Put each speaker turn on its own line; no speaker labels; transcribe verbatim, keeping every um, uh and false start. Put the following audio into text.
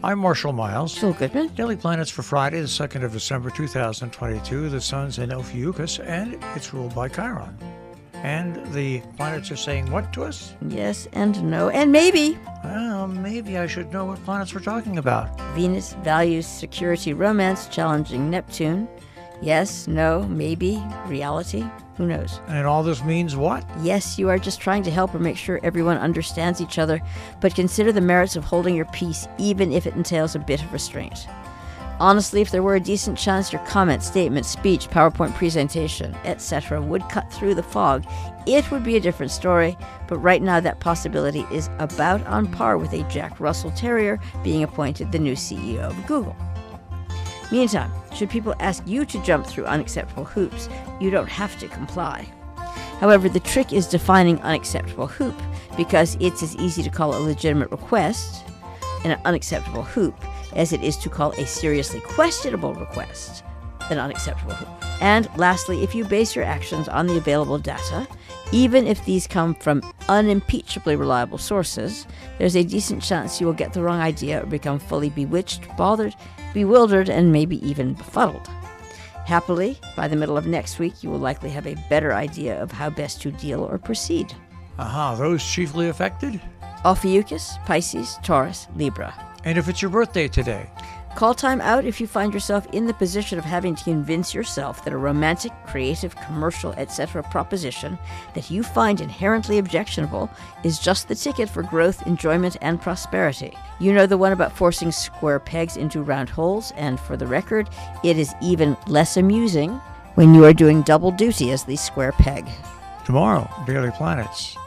I'm Marshall Miles.
Phil Goodman.
Daily Planets for Friday, the second of December, two thousand twenty-two. The sun's in Ophiuchus, and it's ruled by Chiron. And the planets are saying what to us?
Yes and no, and maybe.
Well, maybe I should know what planets we're talking about.
Venus, values, security, romance, challenging Neptune. Yes, no, maybe, reality. Who knows?
And all this means what?
Yes, you are just trying to help or make sure everyone understands each other, but consider the merits of holding your peace, even if it entails a bit of restraint. Honestly, if there were a decent chance your comment, statement, speech, PowerPoint presentation, et cetera would cut through the fog, it would be a different story, but right now that possibility is about on par with a Jack Russell Terrier being appointed the new C E O of Google. Meantime, should people ask you to jump through unacceptable hoops, you don't have to comply. However, the trick is defining unacceptable hoop, because it's as easy to call a legitimate request an unacceptable hoop as it is to call a seriously questionable request an unacceptable hoop. And lastly, if you base your actions on the available data, even if these come from unimpeachably reliable sources, there's a decent chance you will get the wrong idea or become fully bewitched, bothered, bewildered, and maybe even befuddled. Happily, by the middle of next week, you will likely have a better idea of how best to deal or proceed.
Aha, those chiefly affected?
Ophiuchus, Pisces, Taurus, Libra.
And if it's your birthday today?
Call time out if you find yourself in the position of having to convince yourself that a romantic, creative, commercial, et cetera proposition that you find inherently objectionable is just the ticket for growth, enjoyment, and prosperity. You know the one about forcing square pegs into round holes, and for the record, it is even less amusing when you are doing double duty as the square peg.
Tomorrow, Daily Planets.